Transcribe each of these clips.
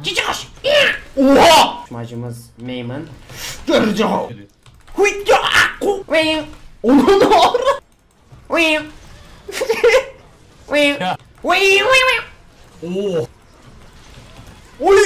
Cici koş. Oha. Macımız Maymun. Göreceğim. Huyca. Wing. Onu ne ara? Wing. Wing. Wing. Oo. Oy.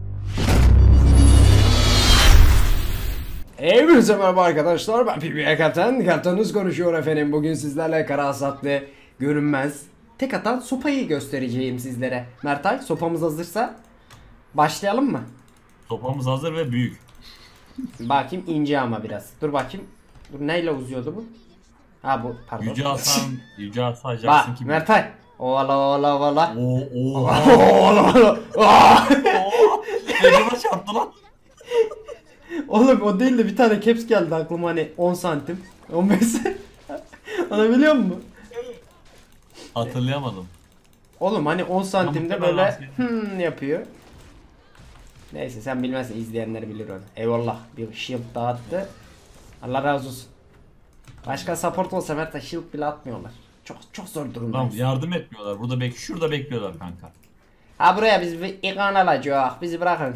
Hepinize merhaba arkadaşlar, ben PBA Kaptan. Kaptanınız konuşuyor efendim. Bugün sizlerle kara hasatlı, görünmez, tek atan sopayı göstereceğim sizlere. Mertay, sopamız hazırsa başlayalım mı? Sopamız hazır ve büyük. Bakayım, ince ama biraz. Dur bakayım. Dur, neyle uzuyordu bu? Ha bu, pardon. Yüce Hasan, Yüce Hasan Bak Jackson kim? Mertay. Ola ola ola. Oo. Ola ola. Elime çarptı lan. Oğlum o değil de bir tane caps geldi aklıma, hani 10 santim 15 onu biliyor musun? Hatırlayamadım. Oğlum hani 10 santimde muhtemelen böyle yapıyor. Neyse, sen bilmezsin, izleyenler bilir onu. Eyvallah, bir shield dağıttı. Allah razı olsun. Başka support olsa Mert'e shield bile atmıyorlar. Çok zor durumdayız. Tamam, yardım etmiyorlar. Burada şurada bekliyorlar kanka. Ha, buraya biz bir ikan alacak. Bizi bırakın.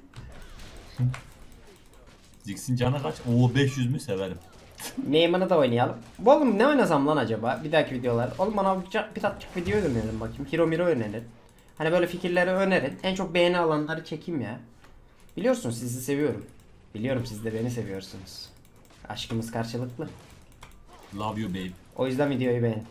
Ziggs'in canı kaç? Oo, 500 mü severim. Maymun'u da oynayalım. Oğlum ne oynasam lan acaba? Bir dahaki videolar. Oğlum bana bir tatlık video önerin bakayım. Hero önerin. Hani böyle fikirleri önerin. En çok beğeni alanları çekeyim ya. Biliyorsunuz sizi seviyorum. Biliyorum siz de beni seviyorsunuz. Aşkımız karşılıklı. Love you babe. O yüzden videoyu beğenin.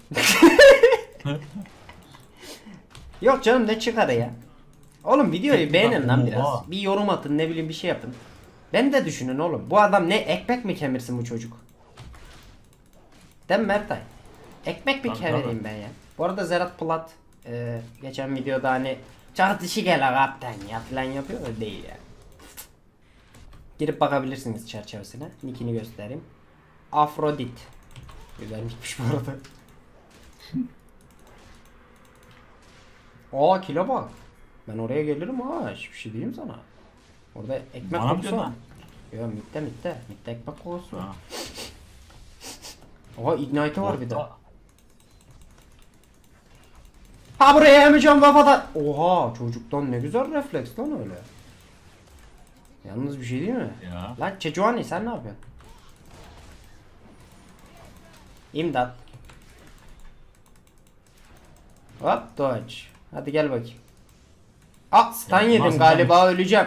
Yok canım, ne çıkar ya. Oğlum videoyu beğenin lan biraz. Bir yorum atın, ne bileyim, bir şey yapın. Ben de düşünün oğlum. Bu adam ne ekmek mi kemirsin bu çocuk? Değil mi Mertay? Ekmek mi kemireyim ben ya? Bu arada Zerat Plat geçen videoda hani çat işi gel kaptan ya falan yapıyor, öyle değil ya. Girip bakabilirsiniz çerçevesine. Nickini göstereyim. Afrodit. Güzelmiş bu arada. Aa, kilo bak. Ben oraya gelirim ha. Hiçbir şey diyeyim sana. Orada ekmek kokusu var. Yok, mitte ekmek kokusu var. Oha, ignite var bir de. Ha, buraya yemeyeceğim kafadan. Oha, çocuktan ne güzel refleks lan öyle. Yalnız bir şey değil mi? Ya. Lan Çecuani, sen ne yapıyorsun? İmdat. Hop, dodge. Hadi gel bakayım. Aa, stun yedim galiba, öleceğim.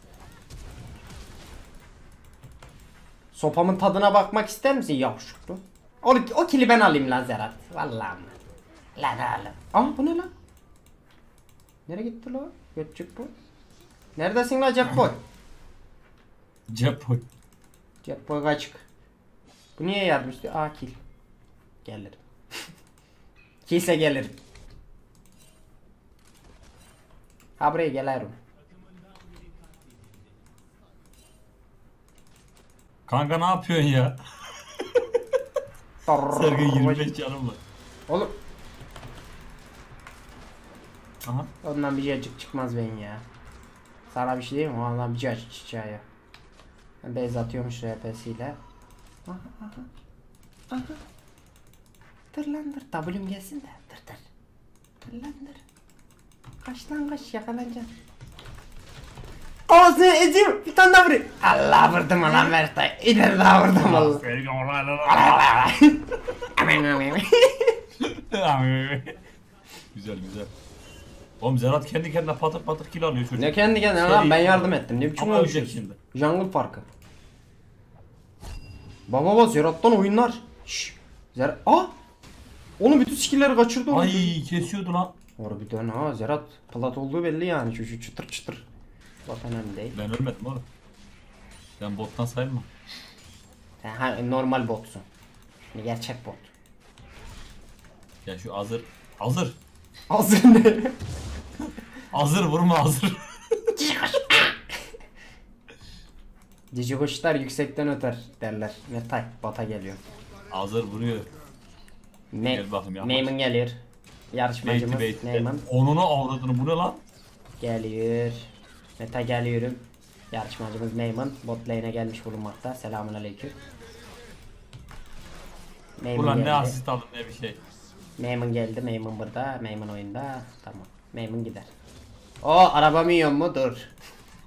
Sopamın tadına bakmak ister misin yavşuklu? O kili ben alayım lan Zerat. Vallahi mi? Lan oğlum. Aa, bu ne lan? Nereye gitti lan? Götçük bu. Neredesin lan Cepboy? Cepboy. Cepboy kaçık. Bu niye yardım istiyor? Aa, kill. Gelirim. Killse gelirim. Ha, buraya gelirim. Kanka ne yapıyorsun ya? Sergen 25 canım var. Oğlum. Aha. Ondan bir cacık çıkmaz benim ya. Sana bir şey diyeyim mi? Ondan bir cacık çiçeği. Base atıyormuş RP'siyle. Aha. Dur lan dur. W'm gelsin de. Dur. Dur lan dur. Kaç lan kaç, yakalanacaksın. Ağzını ezeyim. Bir tane daha vurayım. Allah, vurdum lan Mertay. İleri daha vurdum Allah. Güzel. Oğlum Zerat kendi kendine patır kill alıyor çocuk. Ne kendi kendine lan, ben yardım ettim. Ne biçim Ama ölecek konuşuyorsun? şimdi. Jungle farkı. Baba Zerat'tan oyunlar. Şşş. Zerat. Aa! Onun bütün skill'leri kaçırdı onu. Ay, kesiyordu lan. Harbiden ha, Zerat plat olduğu belli yani, şu çıtır. Bak, önemli değil. Ben ölmedim oğlum. Ben bottan sayılmam. Sen normal botsun. Gerçek bot. Ya şu hazır. Hazır ne? Hazır vurma hazır. Cici kuşlar yüksekten öter derler. Mertay, bota geliyor. Hazır vuruyor. Gel bakayım, yapma. Maymun geliyor. Yarışmacımız Maymun Onunu avradını, bu ne lan? geliyor. Meta geliyorum. Yarışmacımız Maymun bot lane'e gelmiş bulunmakta. Selamünaleyküm. Ulan ne asist aldım ne bir şey. Maymun geldi. Maymun burada. Maymun oyunda. Tamam. Maymun gider. O arabamı yiyor mu? Dur.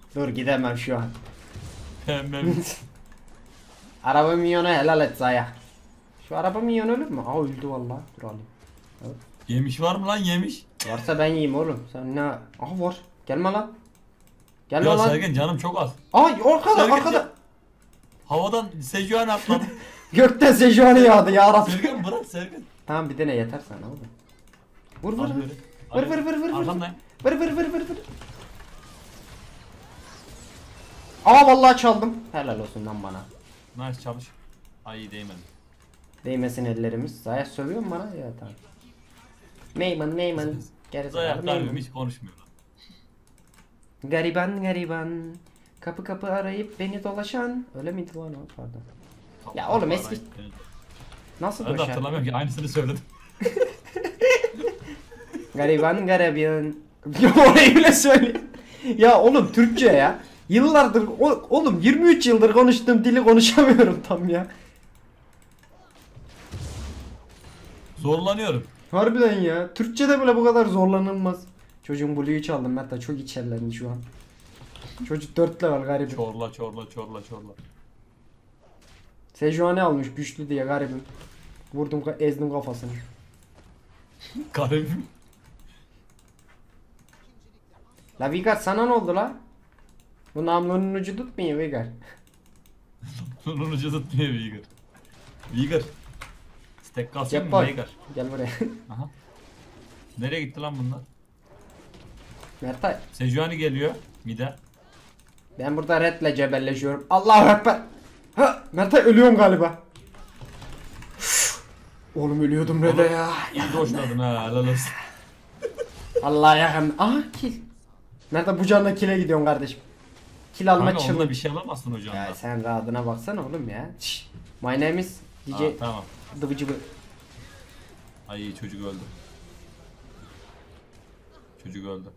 Dur gidemem şu an. Pembe. Araba minyonu helal et Zaya. Şu araba minyonu ölür mü? Aa öldü vallahi. Dur alayım. Evet. Yemiş var mı lan yemiş? Varsa ben yiyeyim oğlum. Sen ne? Aha var. Gelme lan. Gelme Ya lan. Sergen canım çok az. Ay arkada Sergen arkada. Havadan Sejuani atladı. Gökten Sejuani yağdı ya Rabbi. Sergen bırak Sergen. Tamam bir tane yeter sana oğlum. Vur vur Al vur. böyle. Vur vur vur vur vur. Arkamdayım. Vur vur vur vur vur. Aa vallahi çaldım. Helal olsun lan bana. Nice çalış. Ay iyi değmedi. Değmesin ellerimiz. Zaya sövüyor mu bana? Ya tamam. Neyman Neyman. Gerizekalı Dayak Neyman. kalbim hiç konuşmuyor lan. Gariban gariban. Kapı kapı arayıp beni dolaşan. Öyle miydi bu an o? Pardon. Ya oğlum eski- Nasıl Ben de dolaşan? hatırlamıyorum ki aynısını söyledim. Gariban gariban. Ya orayı bile söyle. Ya oğlum Türkçe ya. Yıllardır oğlum 23 yıldır konuştuğum dili konuşamıyorum tam ya. Zorlanıyorum. Harbiden ya. Türkçe'de bile bu kadar zorlanılmaz. Çocuğun Blue'yu çaldım Mert çok içerlendi şu an. Çocuk 4 level garibim. Çorla çorla çorla çorla. Sejuani almış güçlü diye garibim. Vurdum ezdim kafasını. Garibim. La Vigar sana ne oldu la? Bu namlunun ucu tutmuyor Vigar. Bunun ucu tutmuyor Vigar. Vigar. Stack kasıyor Yap mu bak. Vigar? Gel buraya. Aha. Nereye gitti lan bunlar? Mertay Sejuani geliyor. Mide. ben burada redle cebelleşiyorum. Allahu Ekber. Ha, Mertay ölüyorum galiba. Oğlum ölüyordum red'e ya. İyi doşladın ha helal olsun. Allah'a yakın. Aha kill. Mertay bu canla kill'e gidiyorsun kardeşim. Kill alma Kanka onunla çılgın. bir şey alamazsın hocam. Ya sen rahatına baksana oğlum ya. Şşş. My name is DJ Tamam. Dıvıcıbı. Ay çocuk öldü. Çocuk öldü.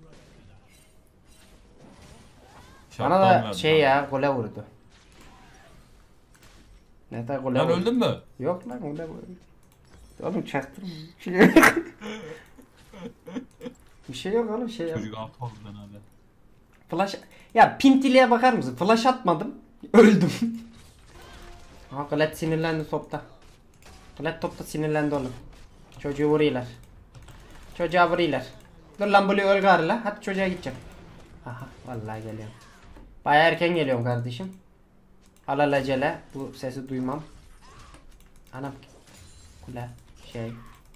Bana Şaptan da verdi şey bana. ya gole vurdu. Mertay gole Lan vurdu. öldün mü? Yok lan gole vurdu. Oğlum çaktırma. Bir şey yok. Bir şey yok oğlum şey yok. Çocuk alt oldu abi. Flash... Ya pintiliğe bakar mısın? Flash atmadım. Öldüm. Aha Colette sinirlendi topta. Colette topta sinirlendi oğlum. Çocuğu vuruyorlar. Çocuğa vuruyorlar. Dur lan Blue öl gari la. Hadi çocuğa gideceğim. Aha vallahi geliyorum. Baya erken geliyorum kardeşim. Alelacele bu sesi duymam. Anam. Kule şey.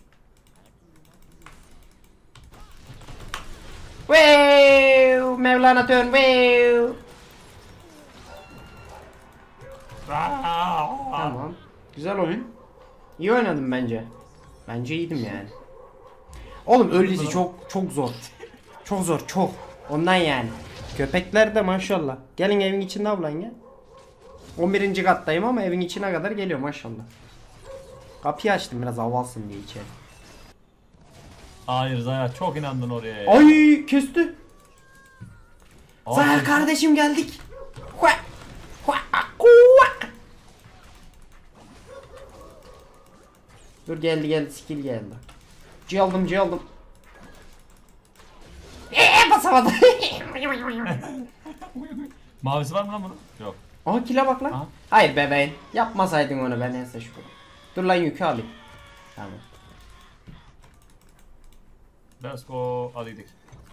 Wow! Mevlana turn wow! Tamam. Güzel oyun. İyi oynadım bence. Bence iyiydim yani. Oğlum öylesi çok zor. Çok zor çok. Ondan yani. Köpekler de maşallah. Gelin evin içinde avlan ya. 11. kattayım ama evin içine kadar geliyor maşallah. Kapıyı açtım biraz hava alsın diye içeri. Hayır Zaya çok inandın oraya ya. Ay kesti. Ay, Zahar kardeşim geldik. Hua, hua, hua. Dur geldi skill geldi. C aldım. Basamadım. Mavisi var mı lan bunun? Yok. Aha kill'e bak lan. Aha. Hayır bebeğim. Yapmasaydın onu ben neyse şu. Dur lan yükü alayım. Tamam. Let's go. Hadi gidelim.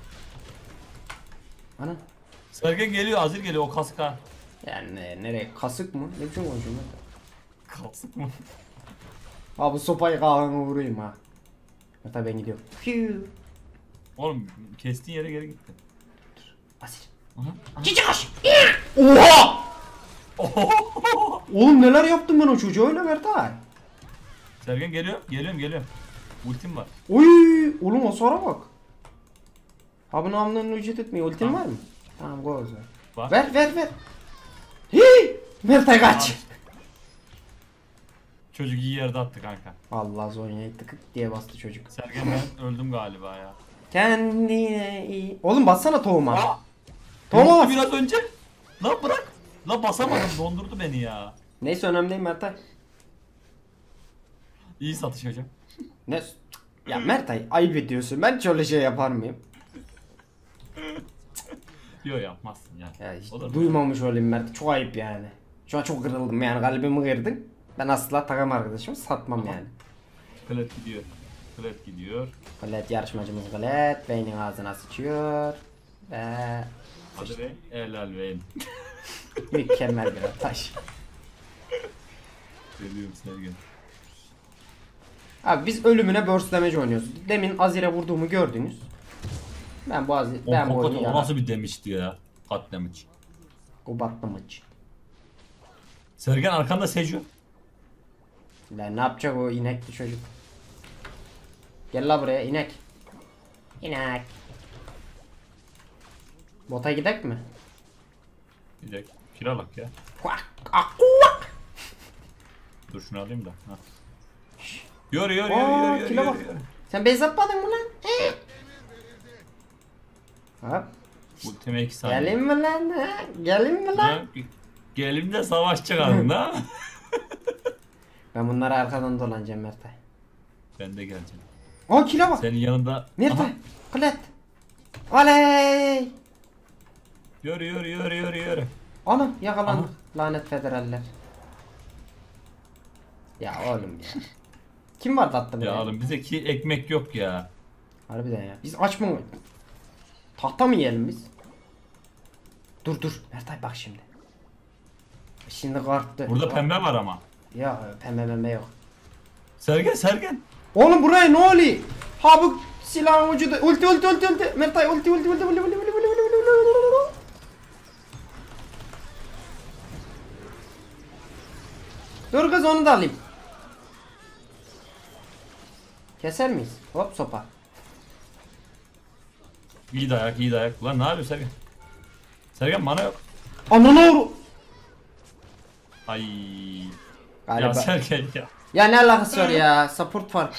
Ana. Sergen geliyor, Azir geliyor o kasık ha. Yani nereye? Kasık mı? Ne biçim konuşuyorsun lan? Kasık mı? Ha bu sopayı kahveme vurayım ha. Hatta ben gidiyorum. Fiu. Oğlum kestiğin yere geri gitti. Asil. Aha. Cici koş. Oha! Oğlum neler yaptım ben o çocuğa öyle Mertay. Sergen geliyor. Geliyorum. Ultim var. Oy! Oğlum hasara bak. Abi namlunun ücret etmiyor. Ultin Tamam. var mı? Tamam go o zaman. Var. Ver. Hii! Mertay kaç. Al. Çocuk iyi yerde attı kanka. Allah Zonya'yı tıkık diye bastı çocuk. Sergen ben öldüm galiba ya. Kendine iyi. Oğlum bassana tohuma. Aa! Tohuma Yoktu bas. biraz önce. Lan bırak. Lan basamadım dondurdu beni ya. Neyse önemli değil Mertay. İyi satış hocam. Ne? Ya Mertay ayıp ediyorsun. Ben hiç öyle şey yapar mıyım? Yok yapmazsın ya. Ya işte Olur mu? duymamış olayım Mert. Çok ayıp yani. Şu an çok kırıldım yani, kalbimi kırdın. Ben asla takım arkadaşımı satmam Aha. yani. Klet gidiyor. Klet gidiyor. Klet yarışmacımız Klet. Beynin ağzına sıçıyor. Ve Hadi be. Helal be. mükemmel bir taş. Veriyorum Sergen. Abi biz ölümüne burst damage oynuyoruz. Demin Azir'e vurduğumu gördünüz. Ben bu Azir, ben bu oyunu O yarar. nasıl bir demişti ya? Kat damage. Kubat damage. Sergen arkanda Seju. Lan ne yapacak o inekli çocuk? Gel la buraya inek. İnek. Bota gidek mi? Bir dakika. Kiralak ya. Kuak, kuak. Dur şunu alayım da. Ha. Yürü yürü Aa, yürü yürü kile bak. yürü. Sen base atmadın mı lan? Hop. Ultime 2 saniye. Gelin mi lan? Ha? Gelin mi lan? Ha, gelin de savaş çıkarın da. Ben bunlara arkadan dolanacağım Mertay. Ben de geleceğim. O kile bak. Senin yanında. Mertay. Klet. Oley. Yürü yürü yürü yürü yürü. Anam yakalandık. Aha. Lanet federaller. Ya oğlum ya. Kim vardı attı buraya? Ya oğlum bize ki ekmek yok ya. Harbiden ya. Biz aç mı? Tahta mı yiyelim biz? Dur dur. Mertay bak şimdi. Şimdi kalktı. Burada pembe var ama. Ya pembe yok. Sergen Sergen. Oğlum buraya ne oluyor? Ha bu silahın ucu da ulti. Mertay ulti. Dur kız onu da alayım. Keser miyiz? Hop sopa. İyi dayak iyi dayak. Ulan ne yapıyorsun Sergen? Sergen bana yok. Ananı oru. Ay. Galiba. Ya Sergen ya. Ya ne alakası var ya? Support farkı.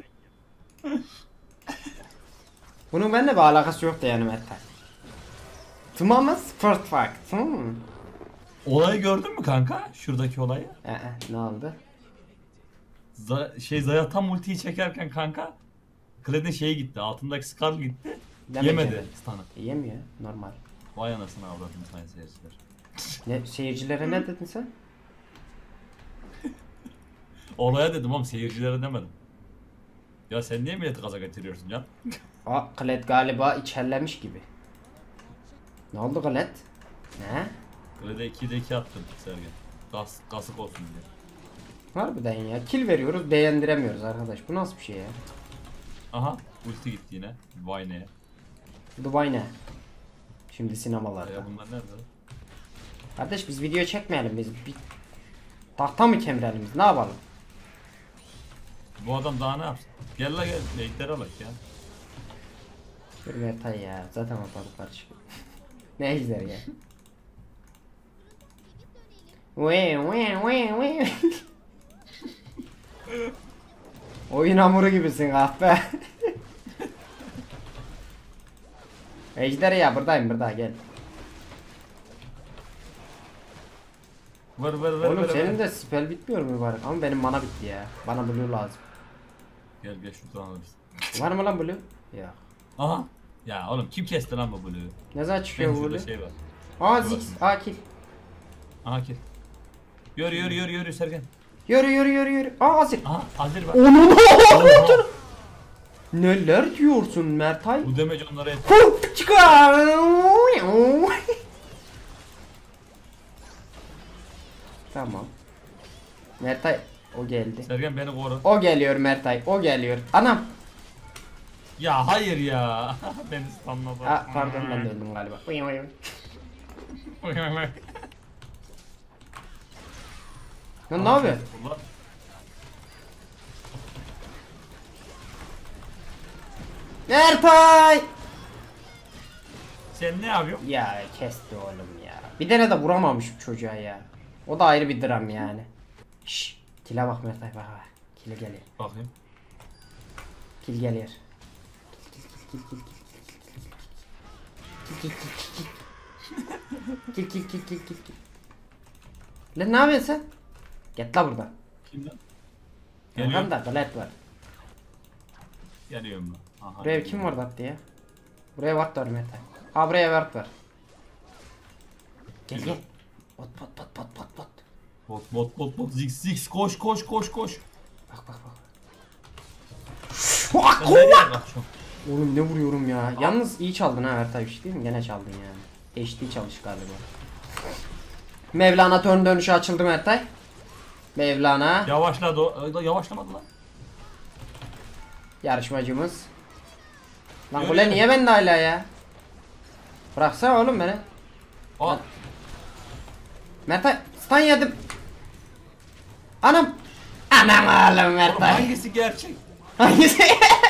Bunun benimle bir alakası yoktu yani Mertay. Tamamen support farkı. Tamam mı? Olayı gördün mü kanka? Şuradaki olayı. Ne oldu? Zaya tam ultiyi çekerken kanka. Kled'in şeyi gitti. Altındaki Skarl gitti. Demek Yemedi evet. stun'ı. Yemiyor. Normal. Vay anasını avradım sayın seyirciler. Ne seyircilere ne dedin sen? Olaya dedim oğlum seyircilere demedim. Ya sen niye milleti gaza getiriyorsun ya? Aa Klet galiba içerlemiş gibi. Ne oldu Klet? Ne? Kled'e 2'de 2 attım Sergen. Kasık olsun diye. Harbiden ya. Kill veriyoruz beğendiremiyoruz arkadaş. Bu nasıl bir şey ya? Aha ulti gitti yine. Vay ne? Dubai ne? Şimdi sinemalarda. Ya bunlar nerede? Kardeş biz video çekmeyelim biz. Bir tahta mı kemirelim biz? Ne yapalım? Bu adam daha ne yapsın? Gel la gel. Late'lere bak ya. Dur Mertay ya. Zaten ortalık karışık. Ne izler ya? Ve. Oyun hamuru gibisin kahpe. Ejder ya buradayım burada gel. Vır vır vır Oğlum vır, senin vır. de spell bitmiyor mu mübarek? Ama benim mana bitti ya. Bana blue lazım. Gel gel şuradan alırız. Var mı lan blue? Yok. Aha. Ya oğlum kim kesti lan bu Blue'yu? Ne zaman çıkıyor Benim bu şurada blue? şey var. Aa Dur Ziggs. bakayım. Aa kill. Aha kill. Yürü Sergen. Yürü. Aa Azir. Aha Azir var. Onun Oha. neler diyorsun Mertay? Bu damage onlara et. Hop çıkar. Tamam. Mertay o geldi. Sergen beni koru. O geliyor Mertay. O geliyor. Anam. Ya hayır ya. Beni stunladı. Aa, pardon ben de öldüm galiba. Lan ne yapıyor? Ulan, Mertay. sen ne yapıyorsun? Ya kesti oğlum ya. Bir tane de vuramamış bu çocuğa ya. O da ayrı bir dram yani. Şşş. Kile bak Mertay bak. Kile geliyor. Bakayım. Kil geliyor. Kil. Lan ne yapıyorsun sen? Git la buradan. Kimden? Geliyorum. Arkamda galet var. Geliyorum lan. Aha, Buraya kim var attı ya? Buraya ward var Mertay. Ha buraya ward var. Gel gel. Bot bot bot bot bot bot. Bot zig koş. Bak bak bak. Ben nereye bakıyorum? Oğlum ne vuruyorum ya. Yalnız iyi çaldın ha Ertay değil mi? Gene çaldın yani. HD çalış galiba. Mevlana turn dönüşü açıldı mı Ertay? Mevlana. Yavaşladı o. Yavaşlamadı lan. Yarışmacımız. Lan Yürü. kule niye bende hala ya? Bıraksana oğlum beni. Aa. Mertay stun yedim. Anam. Anam oğlum Oğlum Mertay. hangisi gerçek? Hangisi?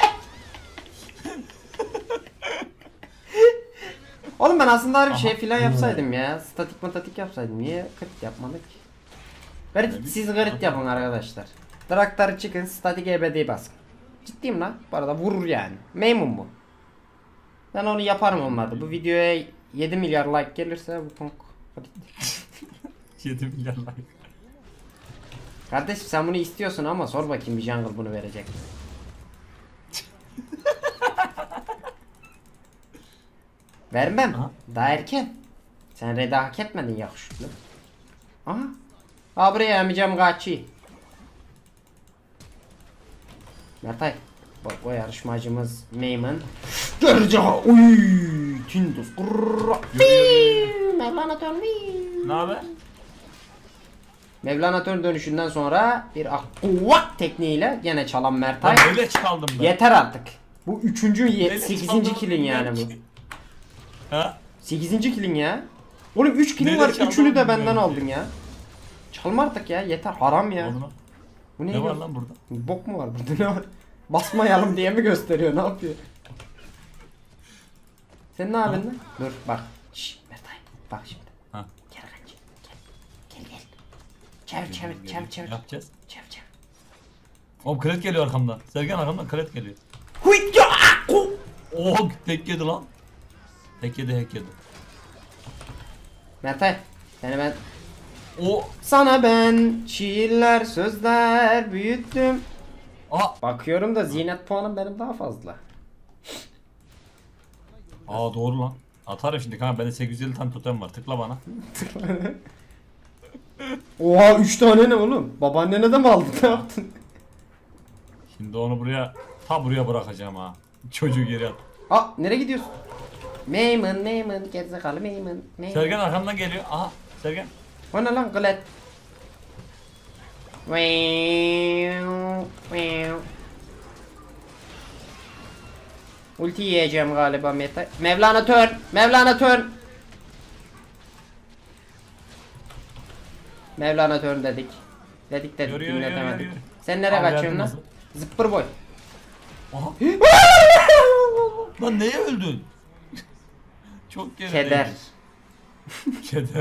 Oğlum ben aslında harbi şey filan yapsaydım ya. Statik matatik yapsaydım. Niye crit yapmadık ki? Crit, siz crit yapın arkadaşlar. Draktarı çıkın, statik EBD'yi basın. Ciddiyim lan. Bu arada vurur yani. Memnun bu. Ben onu yaparım olmadı. Bu videoya 7 milyar like gelirse bu konk. Hadi. 7 milyar like. Kardeşim sen bunu istiyorsun ama sor bakayım bir jungle bunu verecek. Vermem. Aha. Daha erken. Sen red'i hak etmedin yakışıklı. Aha. Ha buraya yamayacağım kaçı. Mertay. Bak o yarışmacımız Meyman. Görece. Uy. Tindus. Mevlana turn. Ne haber? Mevlana turn dönüşünden sonra bir kuvvet tekniğiyle gene çalan Mertay. Ben öyle çaldım ben. Yeter artık. Bu 3. Öyle 8. çaldım killin yani bu. bilmiyorum ki. Ha? 8. killin ya. Oğlum 3 killin Neyle var, çaldığımı 3'ünü de benden bilmiyorum aldın ki. ya. Çalma artık ya, yeter haram ya. Oğlum, Bu ne, ne var ya? lan burada? Bok mu var burada, ne var? Basmayalım diye mi gösteriyor, ne yapıyor? Sen ne yapıyorsun lan? Dur bak. Şşş Mertay bak şimdi. Ha. Gel kaç. Gel. Çevir. Yapacağız. Çevir. Oğlum kret geliyor arkamdan. Sergen arkamdan kret geliyor. Huyt ya. Oh tek yedi lan. Tek yedi hack yedi. Mertay seni ben O. sana ben şiirler sözler büyüttüm. Aa. Bakıyorum da zinet puanım benim daha fazla. Aa doğru lan. Atarım şimdi kanka bende 850 tane totem var. Tıkla bana. Oha 3 tane ne oğlum? Babaannene de mi aldın? Ne yaptın? Şimdi onu buraya buraya bırakacağım ha. Çocuğu geri at. Aa nereye gidiyorsun? Meymun gerizekalı Meymun. Sergen arkamdan geliyor. Aha Sergen. O ne lan kılet? Ulti yiyeceğim galiba Meta. Mevlana turn. Mevlana turn dedik. Dedik Yürü, dinletemedik. yürü. Sen nereye Abi, kaçıyorsun lan? yardım Zıppır boy. Aha. Lan neye öldün? Çok gerideydi. Keder. Keder.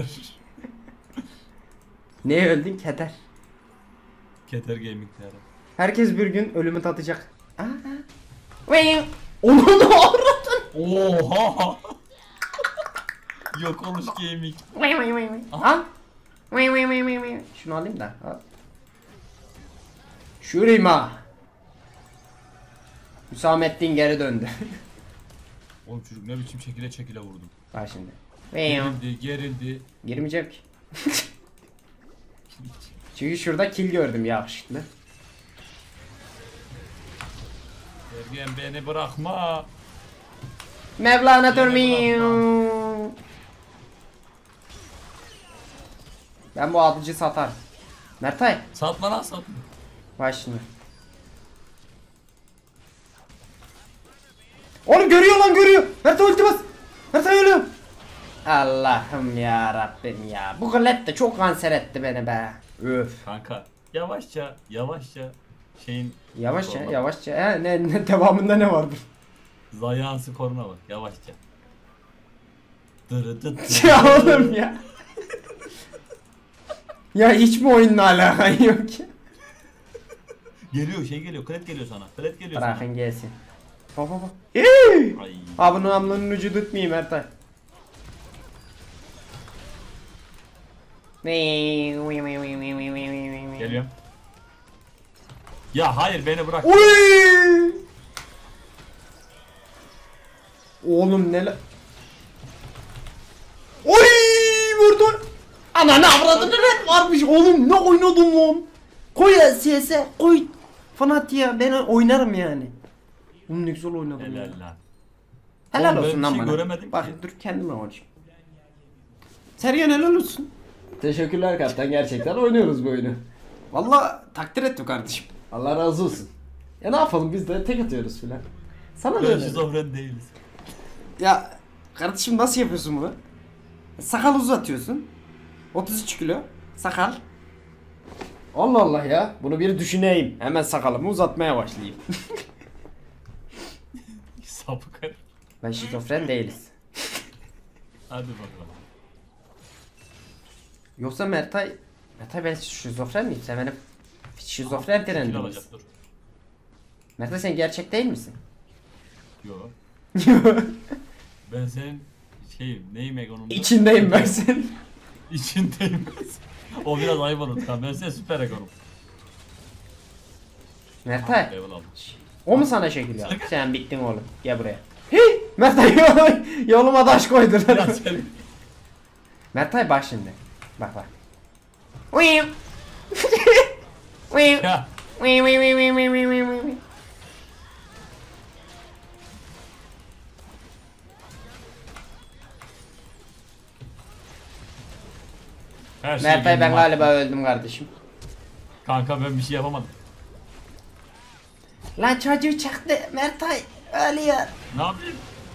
Neye öldün? Keder. Keder gaming'leri. Herkes bir gün ölümü tatacak. Aa. Onu da avradın. Oha. Yok oluş gaming. Al. Şunu alayım da. Al. Şurima. Hüsamettin geri döndü. Oğlum çocuk ne biçim çekile vurdum. Bak şimdi. Gerildi. Girmeyeceğim ki. Çünkü şurada kill gördüm yakışıklı. Sergen beni bırakma. Mevlana Beni durmuyor. Ben bu adıcı satar. Mertay. Satma lan satma. Bak şimdi. Oğlum görüyor. Mertay ulti bas. Mertay ölüyor. Allah'ım ya Rabbim ya. Bu gıllet de çok kanser etti beni be. Öf. Kanka yavaşça şeyin Yavaşça. Ne devamında ne vardır? Zayan skoruna bak yavaşça. Ya oğlum ya. Ya hiç mi oyunla alakan yok ki? Geliyor kret geliyor sana. Kret geliyor sana. Bırakın gelsin. Bak. Ay. Ha bunu namlunun ucu tutmayayım Ertay. Geliyorum. Ya hayır beni bırak. Oy! Oğlum ne la... Oy! Vurdu. Ananı avradını red varmış oğlum, ne oynadım lan. Koy CS'e koy. Fanatik'e ben oynarım yani. Oğlum ne güzel oynadım ya. Helal lan. Helal Oğlum ben olsun bir lan şey bana. göremedim Bak ki. dur kendime oynayayım. Sergen helal olsun. Teşekkürler kaptan, gerçekten oynuyoruz bu oyunu. Valla takdir ettim kardeşim. Allah razı olsun. Ya ne yapalım, biz de tek atıyoruz filan. Sana da Ben öyle. şizofren değiliz. Ya kardeşim nasıl yapıyorsun bunu? Sakal uzatıyorsun. 33 kilo sakal. Allah Allah ya. Bunu bir düşüneyim. Hemen sakalımı uzatmaya başlayayım. Sapık herif. Ben şizofren değiliz. Hadi bakalım. Yoksa Mertay ben şizofren miyim? Sen benim şizofren Kil trendimiz. alacak dur. Mertay sen gerçek değil misin? Yo. Ben senin neyim Egon'um? İçindeyim ben senin. İçindeyim ben. O biraz ayıp olur. Ben senin süper Egon'um. Mertay Level aldım. o mu sana şekil yaptı? Sen bittin oğlum. Gel buraya. Hey! Mertay yoluma taş koydular. Ya sen... Mertay bak şimdi. Bak bak. Uyum. Uyum. Ya. Uyum, uyum, uyum, uyum, uyum, uyum, uyum. Her şey Mertay ben kendim galiba attım. öldüm kardeşim. Kanka ben bir şey yapamadım. Lan çocuğu çıktı Mertay ölüyor. Ne yapayım?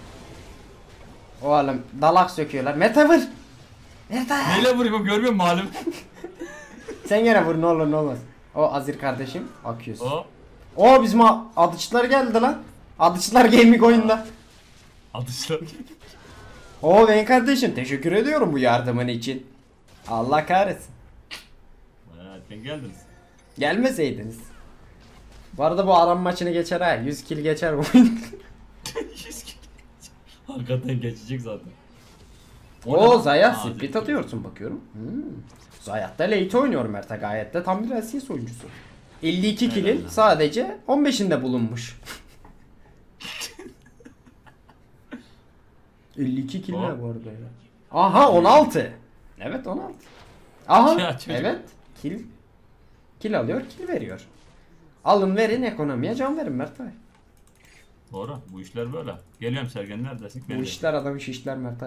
Oğlum dalak söküyorlar. Mertay vur. Mertay. Neyle vurayım görmüyor musun malum? Sen gene vur ne olur ne olmaz. O Azir kardeşim akıyorsun. O. O bizim adıçlar geldi lan. Adıçlar gaming oyunda. Atışlar. O benim kardeşim teşekkür ediyorum bu yardımın için. Allah kahretsin. Evet ben geldiniz. Gelmeseydiniz. Bu arada bu aram maçını geçer ha. 100 kill geçer bu oyun. Hakikaten geçecek zaten. O Zayat Aa, split atıyorsun bakıyorum. Zayat da late oynuyor Mert'e, gayet de tam bir LCS oyuncusu. 52 kill'in Helal. sadece 15'inde bulunmuş. 52 kill ne bu arada ya? Aha 16. Evet 16. Aha Ya çocuk. evet kill alıyor, kill veriyor. Alın verin ekonomiye can verin Mertay. Doğru. Bu işler böyle. Geliyorum Sergen neredesin? Bu işler adam işler Mertay.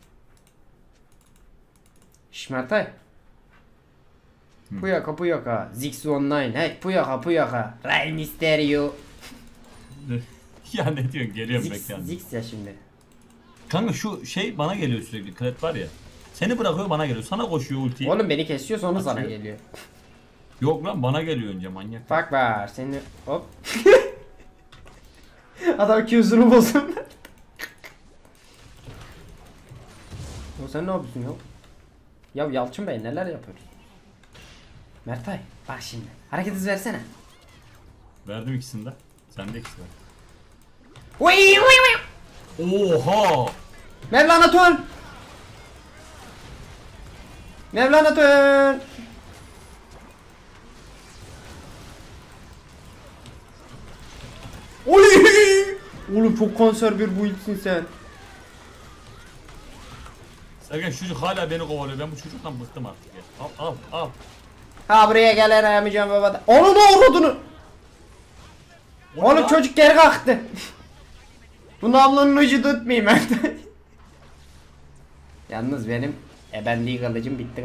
Şş Mertay. Puyaka puyaka. Zix online. Hey puyaka puyaka. Rey Mysterio. Ya ne diyorsun? Geliyorum Zix, bekle. Zix ya şimdi. Kanka şu şey bana geliyor sürekli. Kret var ya. Seni bırakıyor bana geliyor. Sana koşuyor ultiyi. Oğlum beni kesiyor sonra sana Atıyor. geliyor. Yok lan bana geliyor önce manyak. Bak var seni hop. Adam Q'sunu bozdum. O sen ne yapıyorsun ya? Ya Yalçın Bey neler yapıyorsun? Mertay bak şimdi hareket hızı versene. Verdim ikisini de. Sen de ikisini. Uy uy uy. Oha! Mevlana Tön. Mevlana Tön. Oy! Oğlum çok kanser bir build'sin sen. Sergen şu çocuk hala beni kovalıyor. Ben bu çocuktan bıktım artık ya. Al al al. Ha buraya gel arayamayacağım babada. Onu ne uğradını? Oğlum çocuk geri kalktı. Bu namlunun ucu tutmayayım ben. Yalnız benim ebenliği kılıcım bitti.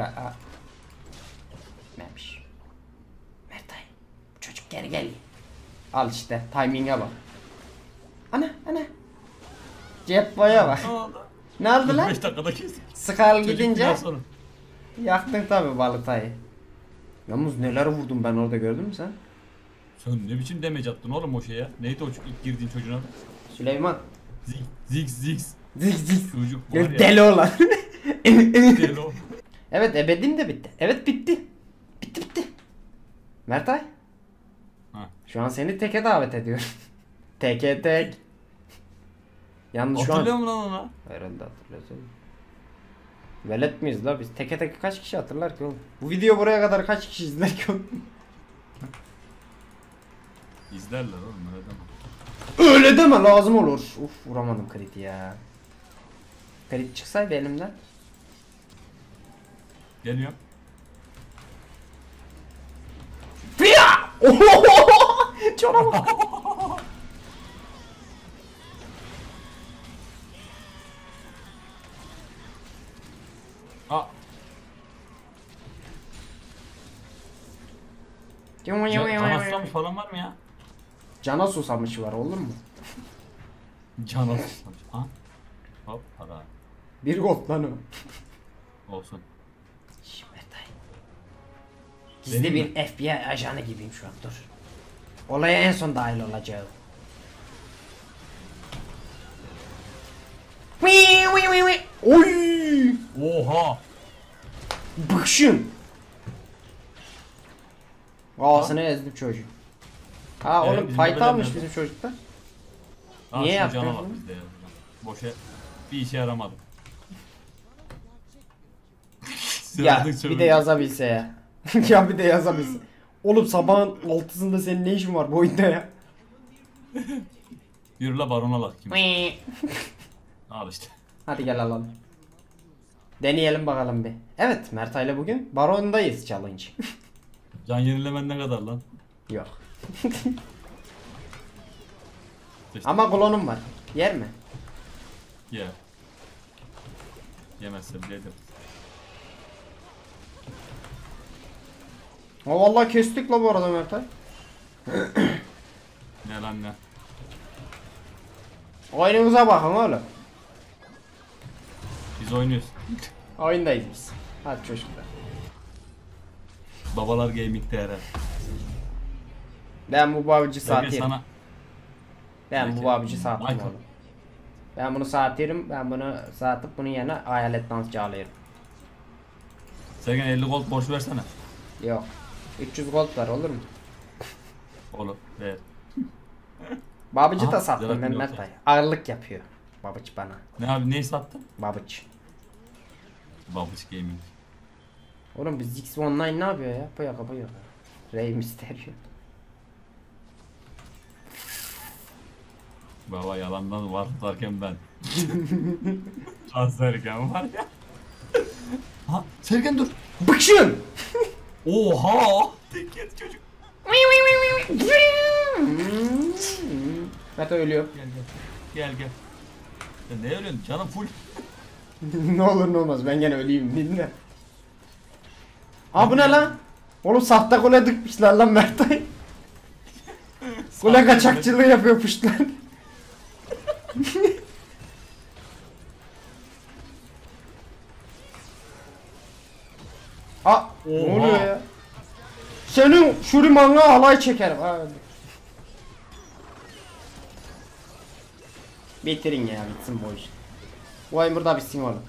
Neymiş? Mertay. Bu çocuk geri geliyor. Al işte timing'e bak. Ana. Cep boya bak. Ne oldu? Ne oldu lan? 45 dakikada kestik. Skal Çocuk gidince biraz sonra. yaktın tabi balıtayı. Yalnız neler vurdum ben orada, gördün mü sen? Sen ne biçim damage attın oğlum o şeye? Neydi o ilk girdiğin çocuğuna? Süleyman. Zix. Zik. Çocuk var ya. Deli olan. Deli o. Evet ebedim de bitti. Evet bitti. Bitti. Mertay. Ha. Şu an seni teke davet ediyorum. Teke tek. Yalnız şu Hatırlıyor an. musun lan ona? Herhalde hatırlıyorsun. Velet miyiz la biz? Teke tek kaç kişi hatırlar ki oğlum? Bu video buraya kadar kaç kişi izler ki oğlum? İzlerler oğlum öyle deme. Öyle deme, lazım olur. Uf vuramadım kriti ya. Krit çıksaydı elimden. Geliyorum. Fia! Cana bak. Aa. Cana susamış falan var mı ya? Cana susamış var olur mu? Cana susamış. Ha? Hop para. Bir gold lan o. Olsun. Mertay. Gizli Benim bir FBI ajanı gibiyim şu an dur. Olaya en son dahil olacağım. Oy! Oha. Bıkşın. Ağzını ezdim çocuğu. Ha Evet, oğlum bizim fight bebeler almış nerede? bizim çocuklar. Niye yaptın cana bak bunu? bizde ya. Boşa bir işe yaramadı. Ya bir de yazabilse ya. Ya bir de yazabilse. Oğlum sabahın 6'sında senin ne işin var bu oyunda ya? Yürü la barona lak kim? Al işte. Hadi gel alalım. Deneyelim bakalım bir. Evet Mertay'la bugün Baron'dayız challenge. Can yenilemen ne kadar lan? Yok. İşte, Ama klonum var. Yer mi? ye. Yemezse bile yedim. O vallahi kestik la bu arada Mertay. Ne lan ne? Oyunumuza bakın oğlum. Biz oynuyoruz. Oyundayız biz. Hadi çocuklar. Babalar Gaming TR. Ben bu babici Belki saatirim. sana Ben bu Belki- babici saatim Michael. oğlum. Ben bunu saatirim. Ben bunu saatıp bunun yerine hayalet dansçı alıyorum. Sergen 50 gold borç versene. Yok. 300 gold var olur mu? Oğlum ver. Babici Aha, da sattım Zerat'ın Mehmet yoksa. dayı. Ağırlık yapıyor. Babici bana. Ne abi neyi sattın? Babici. Babuş Gaming. Oğlum biz X Online ne yapıyor ya? Bu yok bu yok. Rey Mysterio. Baba yalandan var tutarken ben. Can Sergen var ya. Ha Sergen dur. Bıkşın! Oha. Tek yet çocuk. Mete ölüyor. Gel gel. Gel gel. Ya ne ölüyorsun? Canım full. Ne olur ne olmaz ben gene öleyim dinle. Aa bu ne lan? Oğlum sahte kule dıkmışlar lan Mertay. Kule kaçakçılığı yapıyor puşlar. Aa ne Oha. oluyor ya? Senin şurimanla alay çekerim. Ha, öldü. Bitirin ya bitsin bu iş. Bu oyun burada bitsin oğlum.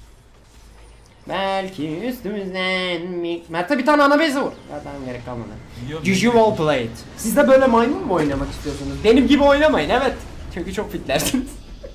Belki üstümüzden mi? Mert'e bir tane ana base vur. Ya tamam gerek kalmadı. Biliyorum. GG well played. Siz de böyle maymun mu oynamak istiyorsunuz? Benim gibi oynamayın evet. Çünkü çok fitlersiniz.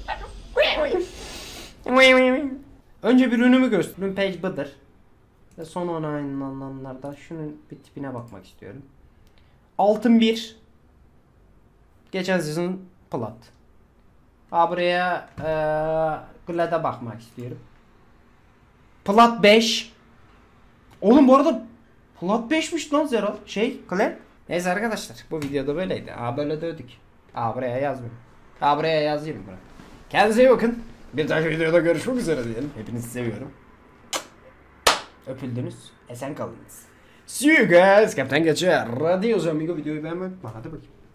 Önce bir ürünümü göstereyim. Page budur. Ve son onaylananlarda şunun bir tipine bakmak istiyorum. Altın 1. Geçen sezon plat. Ha buraya Glad'a bakmak istiyorum. Plat 5. Oğlum bu arada Plat 5'miş lan Zero. Glad. Neyse arkadaşlar bu videoda böyleydi. Böyle dövdük. Buraya yazmıyorum. Buraya yazıyorum buraya. Kendinize iyi bakın. Bir dahaki videoda görüşmek üzere diyelim. Hepinizi seviyorum. Öpüldünüz. Esen kalınız. See you guys. Kaptan Geçer. Radyo Amigo videoyu beğenmeyi unutma. Hadi bakayım.